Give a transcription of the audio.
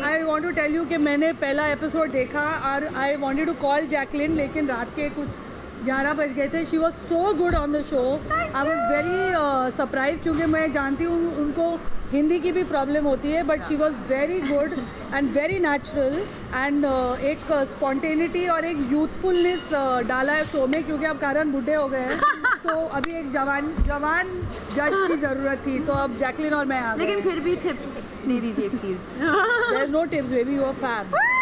I want to tell you कि मैंने पहला एपिसोड देखा और I wanted to call Jacqueline, लेकिन रात के कुछ 11 बज गए थे. She was so good on the show. I was very surprise, क्योंकि मैं जानती हूँ उनको हिंदी की भी प्रॉब्लम होती है, but she was very good and very natural and एक स्पॉन्टेनिटी और एक यूथफुलनेस डाला है शो में, क्योंकि अब कारण बूढ़े हो गए हैं तो अभी एक जवान जज की ज़रूरत थी, तो अब जैकलिन और मैं आ गए. लेकिन फिर भी टिप्स दे दीजिए please. There is no tips baby, you are fab.